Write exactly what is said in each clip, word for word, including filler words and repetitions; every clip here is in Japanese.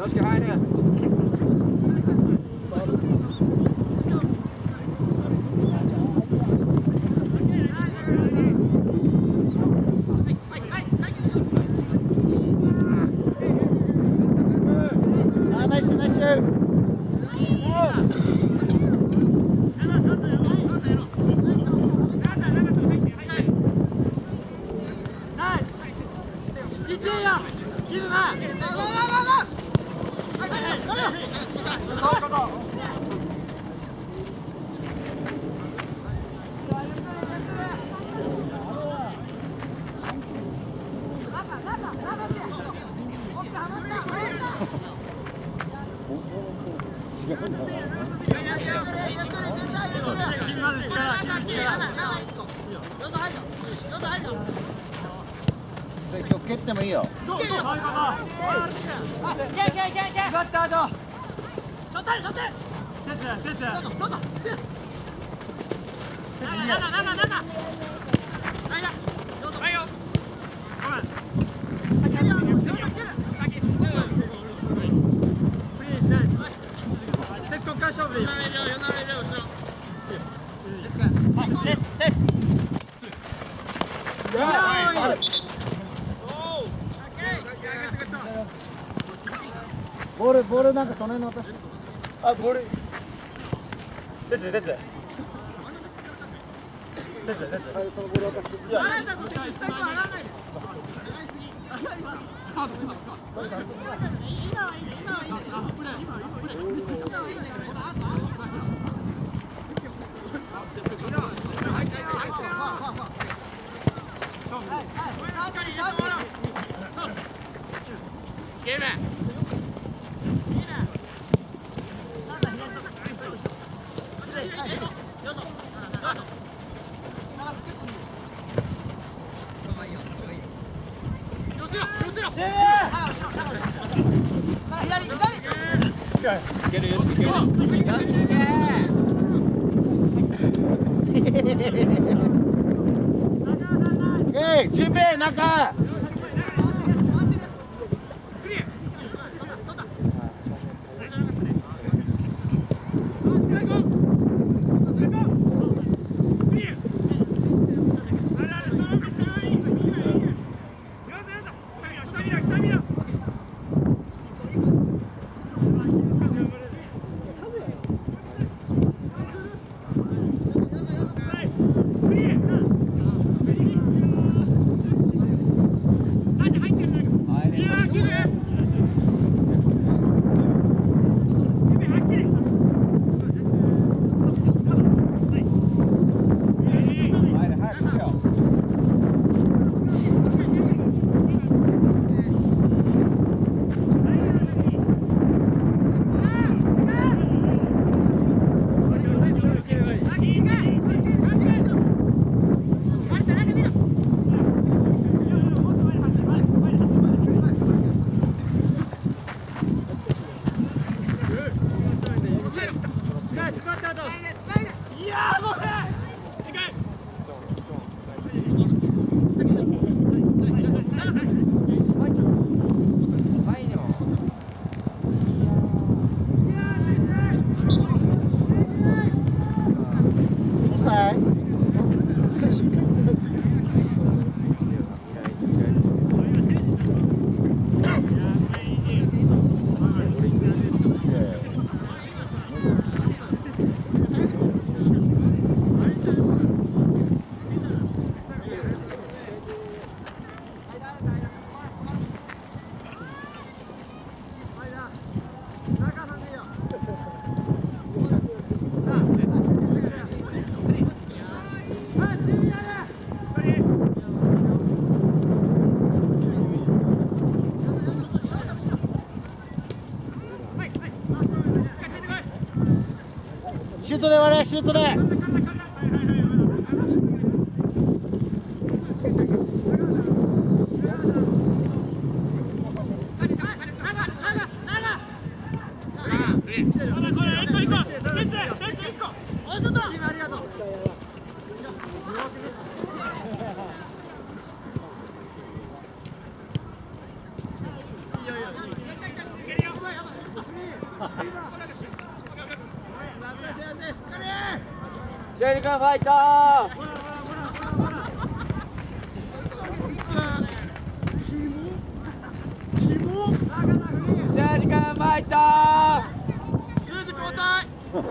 よし入る。ナイスナイス。今日蹴ってもいいよ。ボール、ボールなんかその辺の私。あ、ボール。出て、出て。出て、出て。はい、そのボール渡して。いや。洗ったときに最初洗わないで。今はいいね、今はいいね。あ、プレー、今はいいね。今はいいね。この後、あと。入ってよ、入ってよ。はい、はい、これ中に入れてもらおう。ゲーム。いけるよ、いける。えい、準備、中。シュートで割れ、シュートで。 ジェリカファイトジェリカファイト数字交代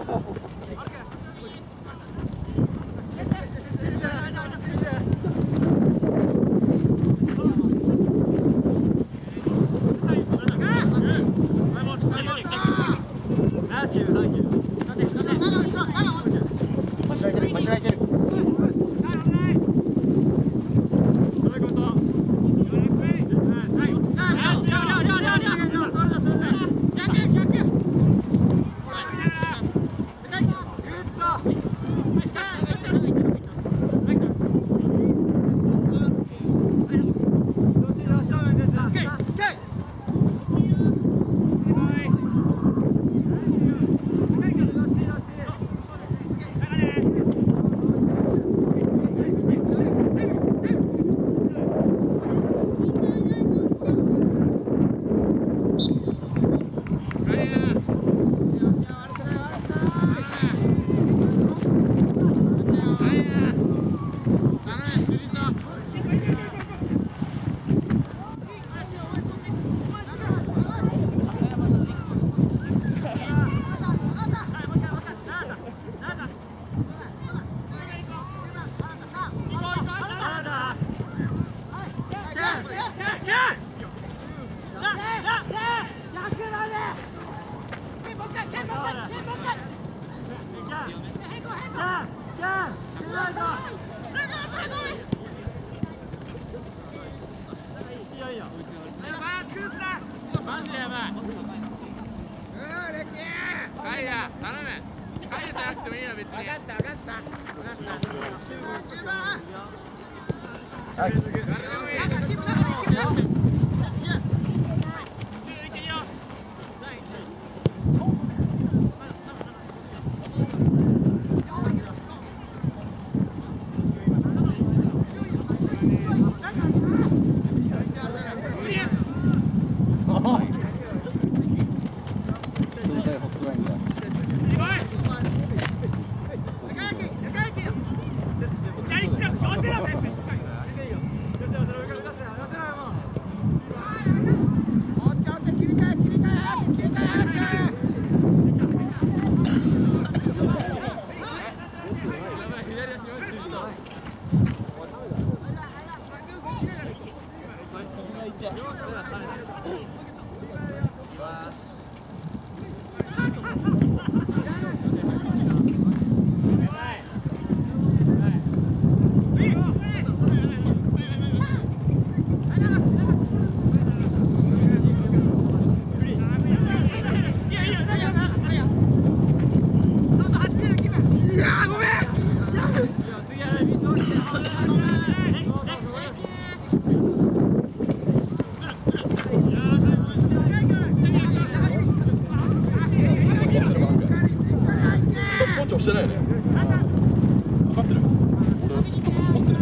してないね。分かってる。俺ちょっと待ってね。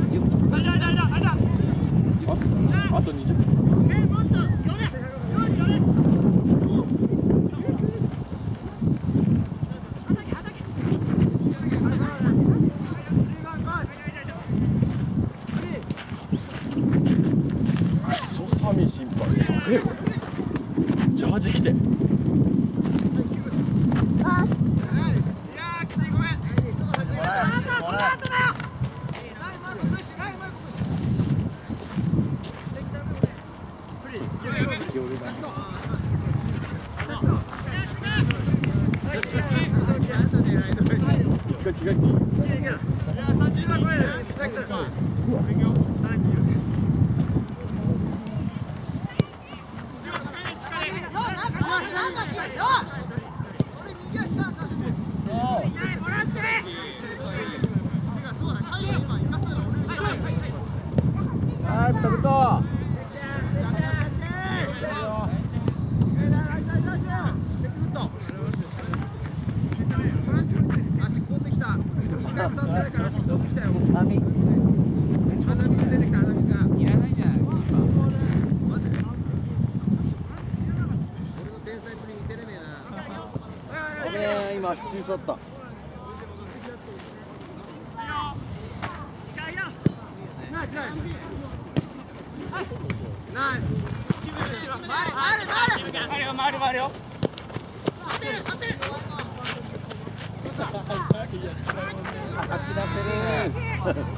あ、あとにじゅっぷん。クソ寒い審判。やべえよ。ジャージ着て。 波。 足ついとった。 回る回るよ。 走らせる。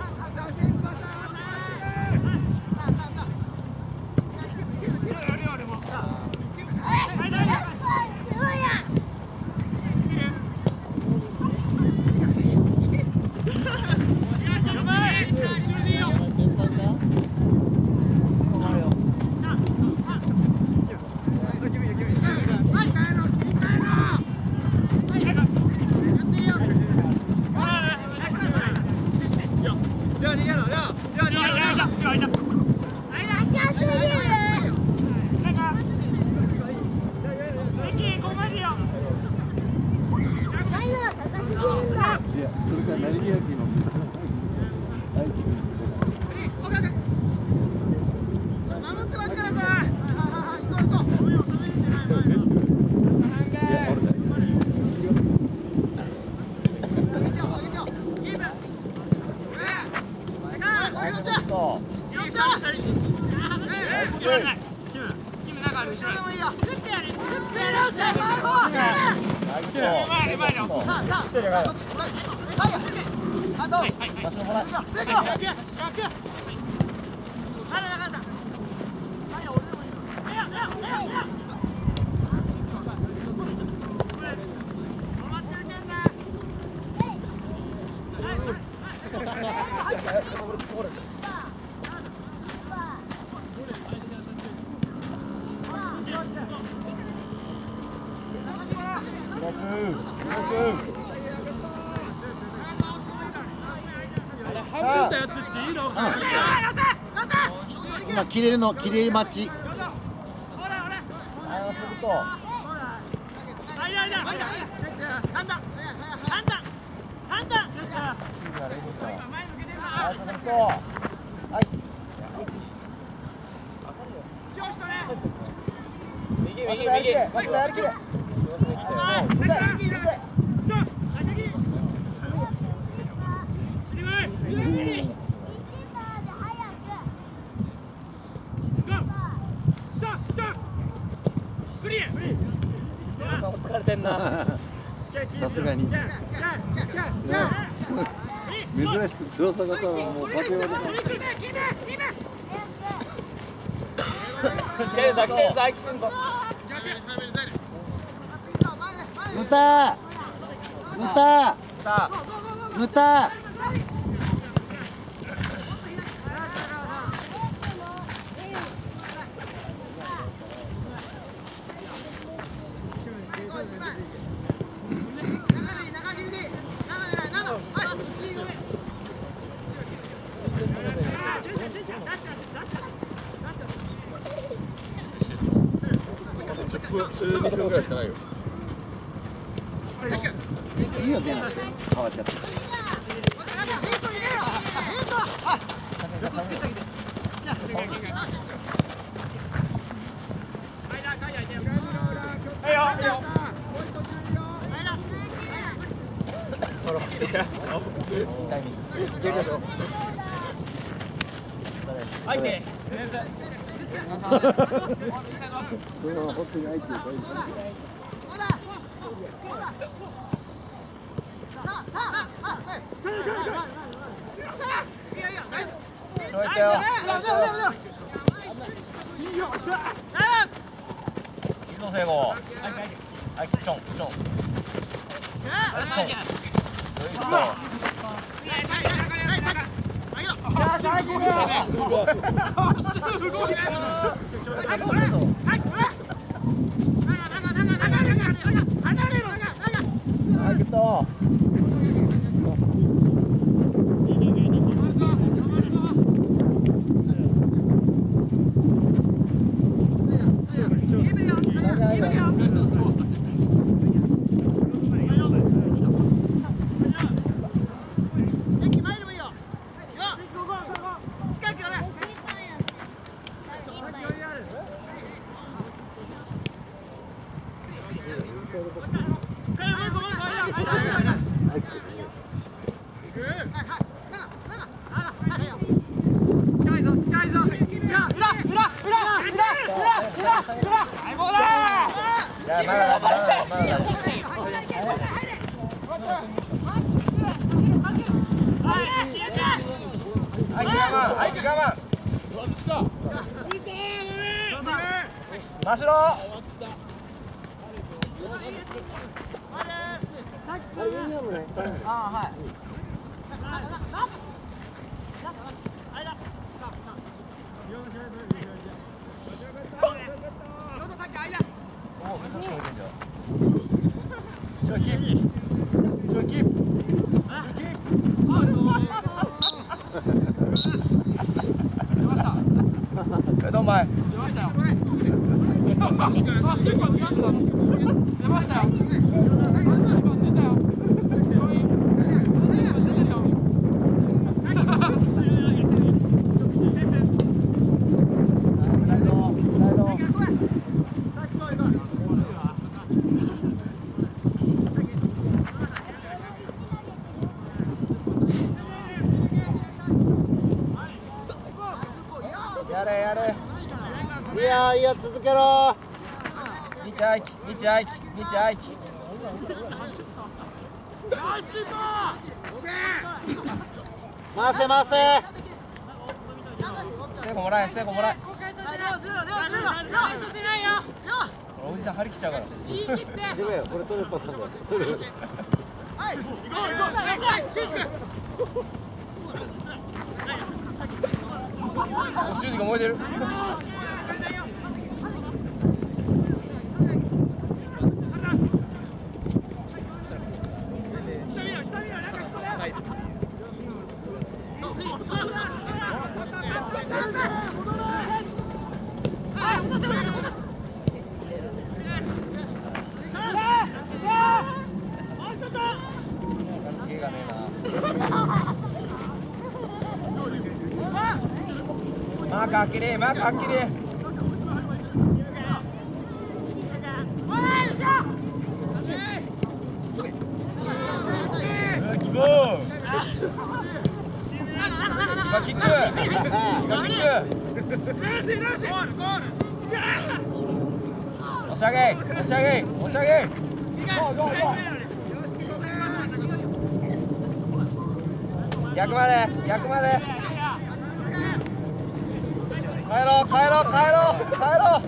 今切れるの切れ待ち。 右右右。疲れてんな。 さすがに。珍しく強さが多分もう化け物だ。 来てるぞ来てるぞ来てるぞ。 ムタムタムタにふんぐらいしかないよ。 いいよ、出なくて変わっちゃった。それは本当に相手がいい。 Come on, やまだまだまだまだ相手我慢相手我慢真城ああはい。 おお、珍しい置いてんじゃん。後ろキープ。後ろキープ。キープ。え、どんまい。出ましたよ。出ましたよ。やれやれ。 いいよいいよ続けろ。 みちあいきみちあいきみちあいき。 回せ回せ。 セイコもらえセイコもらえ。おじさん張り切っちゃうから。 でもよこれ取るパスなんだよ。 修二が燃えてる。マーク開けれマーク開けれ。今キック今キック押し上げ押し上げ押し上げ。逆まで逆まで。帰ろう帰ろう帰ろう帰ろう。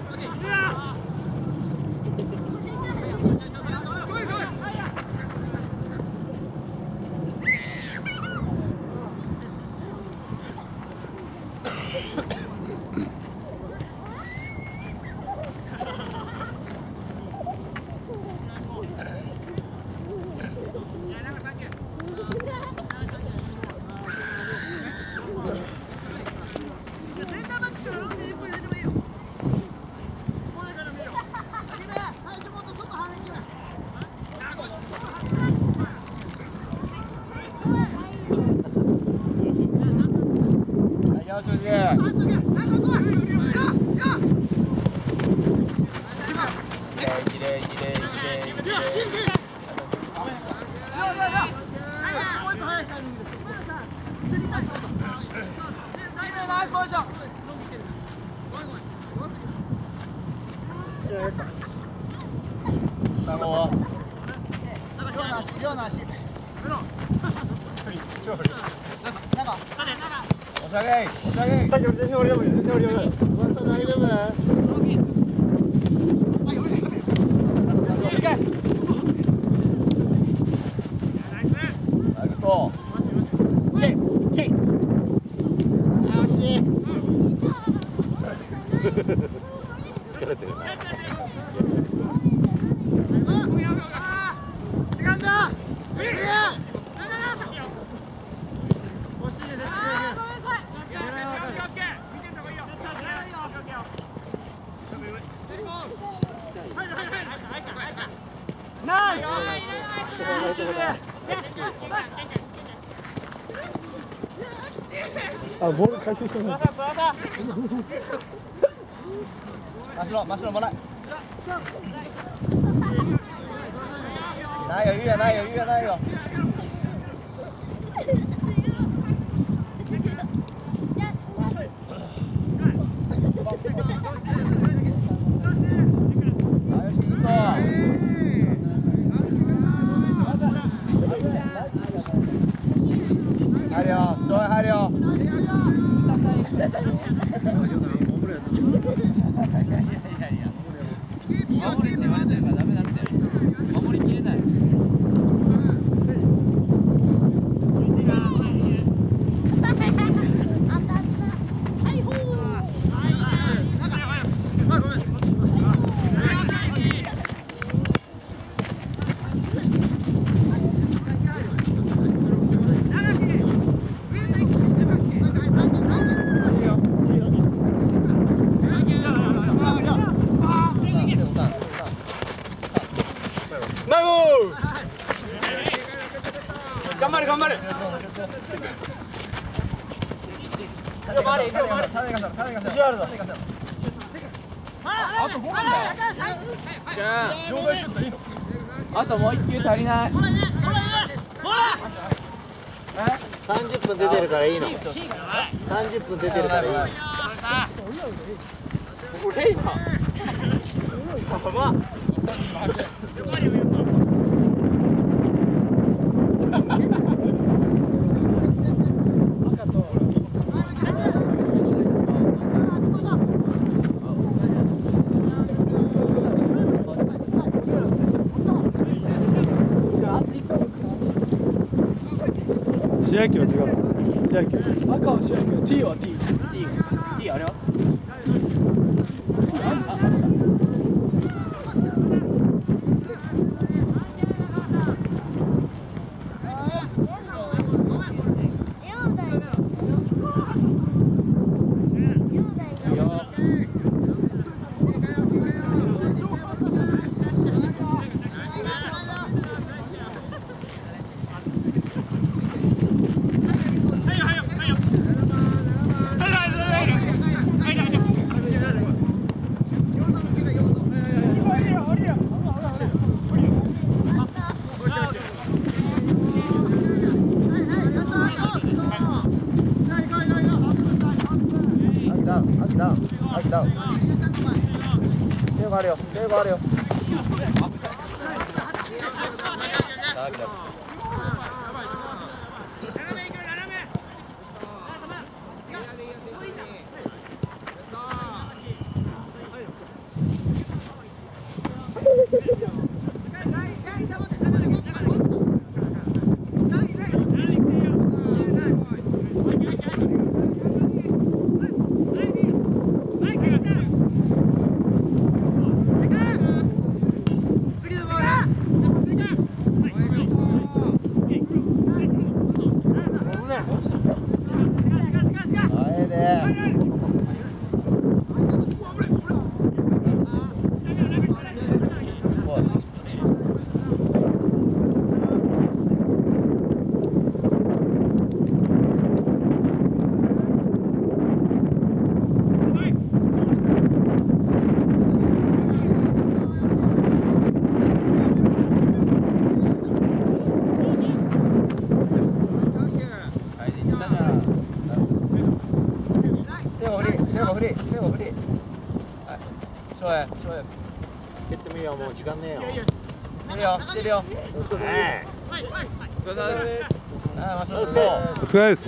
あ、ボール回収してる。 真っ白真っ白もらえ。ないよ、余裕やないよ、余裕やないよ。よし、行こう。 頑張れ。 あとごふんだよ。 じゃあ両替シュートいいの？ あともう一球足りない。 さんじゅっぷん出てるからいいの。さんじゅっぷん出てるからいいの。 俺今試合球は違う。試合球。 赤は試合球。T は T。 T T あれは？ 手があるよ。手があるよ。 蹴ってみよう、もう時間ねえよ。 来るよ、来てるよ。 ねえ。 お疲れ様です。 ああ、 お疲れ。 お疲れです。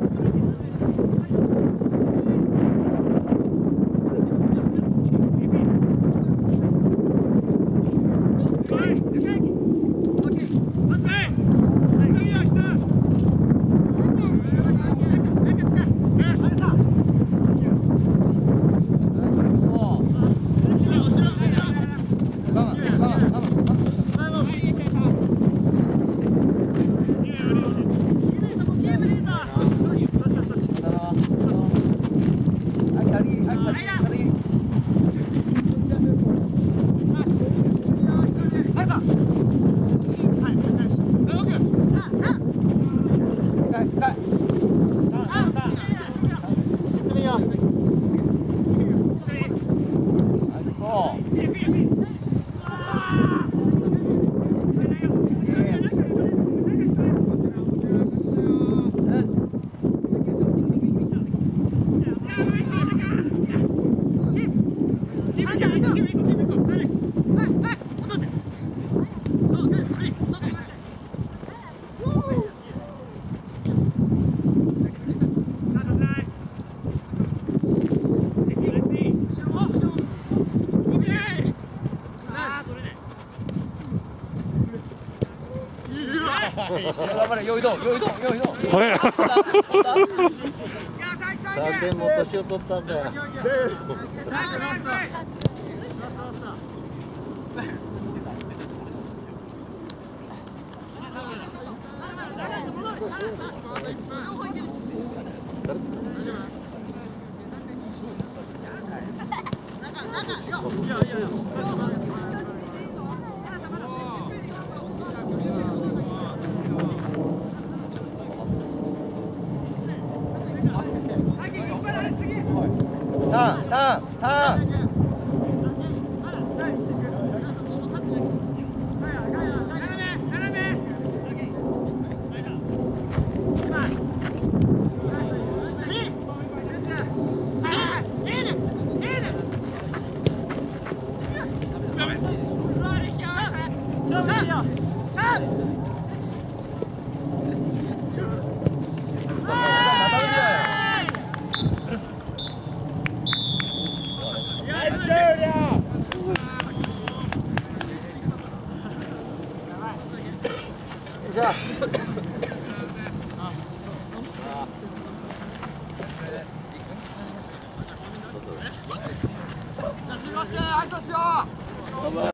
頑張れ、よいど、よいど、よいど。 早い。 さんてんも年を取ったんだよ。 ーンターンじゃあよしよし、挨拶しよう。